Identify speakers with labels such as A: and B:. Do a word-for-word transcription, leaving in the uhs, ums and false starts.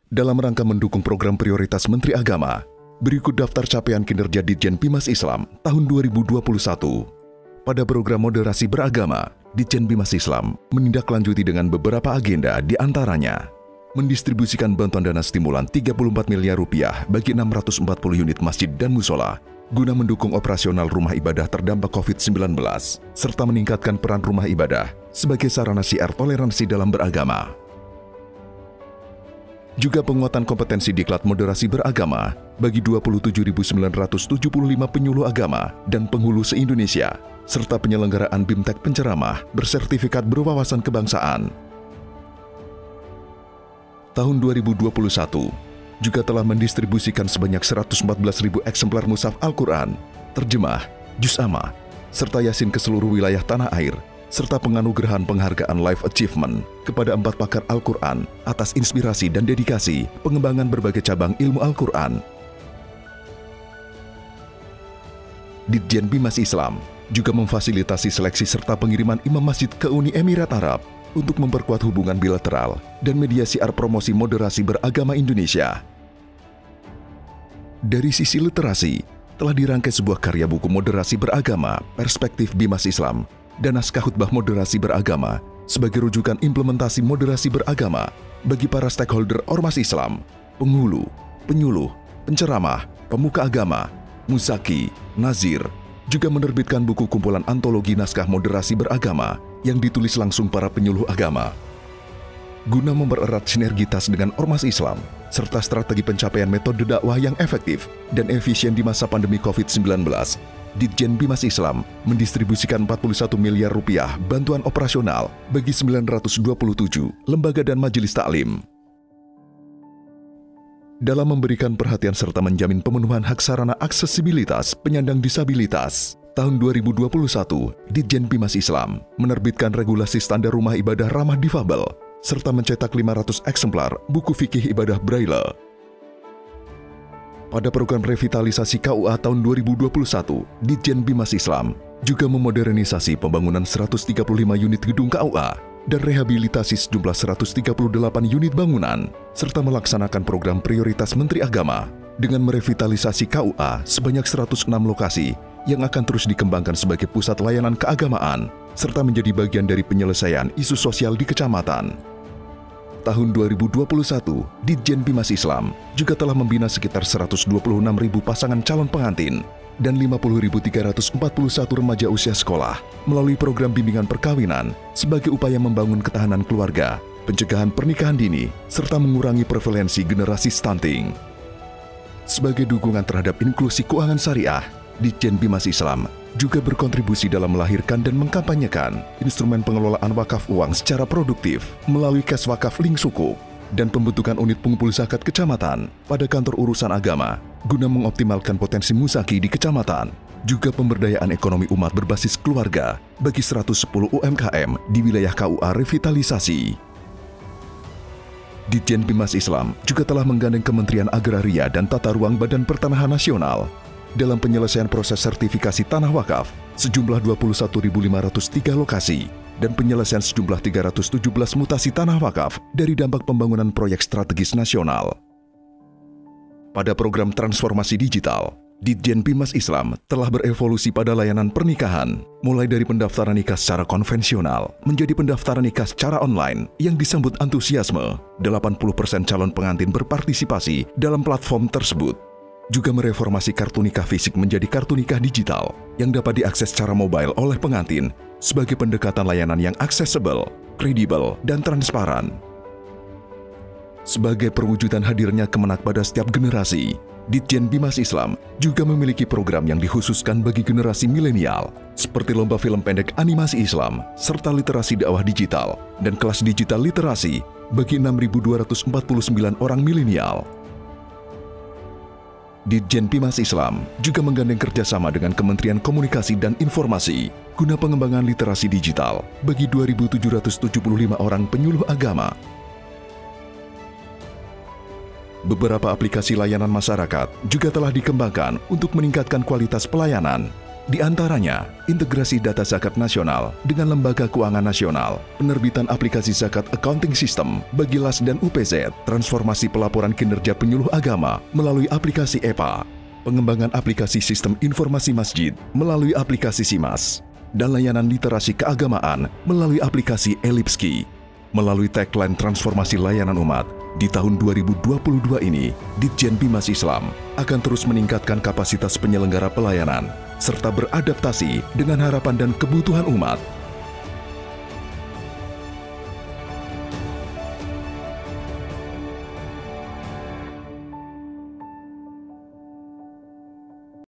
A: Dalam rangka mendukung program prioritas Menteri Agama, berikut daftar capaian kinerja Ditjen Bimas Islam tahun dua ribu dua puluh satu. Pada program moderasi beragama, Ditjen Bimas Islam menindaklanjuti dengan beberapa agenda, di antaranya mendistribusikan bantuan dana stimulan tiga puluh empat miliar rupiah bagi enam ratus empat puluh unit masjid dan musola guna mendukung operasional rumah ibadah terdampak covid sembilan belas, serta meningkatkan peran rumah ibadah sebagai sarana syiar toleransi dalam beragama. Juga penguatan kompetensi diklat moderasi beragama bagi dua puluh tujuh ribu sembilan ratus tujuh puluh lima penyuluh agama dan penghulu se-Indonesia, serta penyelenggaraan BIMTEK penceramah bersertifikat berwawasan kebangsaan. Tahun dua ribu dua puluh satu juga telah mendistribusikan sebanyak seratus empat belas ribu eksemplar mushaf Al-Quran, terjemah, juz amma, serta Yasin ke seluruh wilayah tanah air, serta penganugerahan penghargaan Life Achievement kepada empat pakar Al-Quran atas inspirasi dan dedikasi pengembangan berbagai cabang ilmu Al-Quran. Ditjen Bimas Islam juga memfasilitasi seleksi serta pengiriman imam masjid ke Uni Emirat Arab untuk memperkuat hubungan bilateral dan mediasi ar promosi moderasi beragama Indonesia. Dari sisi literasi, telah dirangkai sebuah karya buku moderasi beragama Perspektif Bimas Islam dan naskah khutbah moderasi beragama sebagai rujukan implementasi moderasi beragama bagi para stakeholder ormas Islam, penghulu, penyuluh, penceramah, pemuka agama, muzaki, nazir, juga menerbitkan buku kumpulan antologi naskah moderasi beragama yang ditulis langsung para penyuluh agama. Guna mempererat sinergitas dengan ormas Islam, serta strategi pencapaian metode dakwah yang efektif dan efisien di masa pandemi covid sembilan belas, Ditjen Bimas Islam mendistribusikan empat puluh satu miliar rupiah bantuan operasional bagi sembilan ratus dua puluh tujuh lembaga dan majelis taklim. Dalam memberikan perhatian serta menjamin pemenuhan hak sarana aksesibilitas penyandang disabilitas, tahun dua ribu dua puluh satu, Ditjen Bimas Islam menerbitkan regulasi standar rumah ibadah ramah difabel, serta mencetak lima ratus eksemplar buku fikih ibadah Braille. Pada program revitalisasi K U A tahun dua ribu dua puluh satu, Ditjen Bimas Islam juga memodernisasi pembangunan seratus tiga puluh lima unit gedung K U A dan rehabilitasi sejumlah seratus tiga puluh delapan unit bangunan, serta melaksanakan program prioritas Menteri Agama dengan merevitalisasi K U A sebanyak seratus enam lokasi yang akan terus dikembangkan sebagai pusat layanan keagamaan, serta menjadi bagian dari penyelesaian isu sosial di kecamatan. Tahun dua ribu dua puluh satu, Ditjen Bimas Islam juga telah membina sekitar seratus dua puluh enam ribu pasangan calon pengantin dan lima puluh ribu tiga ratus empat puluh satu remaja usia sekolah melalui program bimbingan perkawinan sebagai upaya membangun ketahanan keluarga, pencegahan pernikahan dini, serta mengurangi prevalensi generasi stunting. Sebagai dukungan terhadap inklusi keuangan syariah, Ditjen Bimas Islam juga berkontribusi dalam melahirkan dan mengkampanyekan instrumen pengelolaan wakaf uang secara produktif melalui Kes Wakaf Link Sukuk dan pembentukan unit pengumpul zakat kecamatan pada kantor urusan agama guna mengoptimalkan potensi musaki di kecamatan, juga pemberdayaan ekonomi umat berbasis keluarga bagi seratus sepuluh U M K M di wilayah K U A revitalisasi. Ditjen Bimas Islam juga telah menggandeng Kementerian Agraria dan Tata Ruang Badan Pertanahan Nasional dalam penyelesaian proses sertifikasi tanah wakaf sejumlah dua puluh satu ribu lima ratus tiga lokasi dan penyelesaian sejumlah tiga ratus tujuh belas mutasi tanah wakaf dari dampak pembangunan proyek strategis nasional. Pada program transformasi digital, Ditjen Bimas Islam telah berevolusi pada layanan pernikahan, mulai dari pendaftaran nikah secara konvensional menjadi pendaftaran nikah secara online yang disambut antusiasme. delapan puluh persen calon pengantin berpartisipasi dalam platform tersebut. Juga mereformasi kartu nikah fisik menjadi kartu nikah digital yang dapat diakses secara mobile oleh pengantin sebagai pendekatan layanan yang aksesibel, kredibel, dan transparan. Sebagai perwujudan hadirnya kemenak pada setiap generasi, Ditjen Bimas Islam juga memiliki program yang dikhususkan bagi generasi milenial, seperti lomba film pendek animasi Islam, serta literasi dakwah digital, dan kelas digital literasi bagi enam ribu dua ratus empat puluh sembilan orang milenial. Ditjen Bimas Islam juga menggandeng kerjasama dengan Kementerian Komunikasi dan Informasi guna pengembangan literasi digital bagi dua ribu tujuh ratus tujuh puluh lima orang penyuluh agama. Beberapa aplikasi layanan masyarakat juga telah dikembangkan untuk meningkatkan kualitas pelayanan, Di antaranya, integrasi data zakat nasional dengan Lembaga Keuangan Nasional, penerbitan aplikasi zakat accounting system bagi L A S dan U P Z, transformasi pelaporan kinerja penyuluh agama melalui aplikasi E P A, pengembangan aplikasi sistem informasi masjid melalui aplikasi SIMAS, dan layanan literasi keagamaan melalui aplikasi Elipski. Melalui tagline transformasi layanan umat, di tahun dua ribu dua puluh dua ini, Ditjen Bimas Islam akan terus meningkatkan kapasitas penyelenggara pelayanan serta beradaptasi dengan harapan dan kebutuhan umat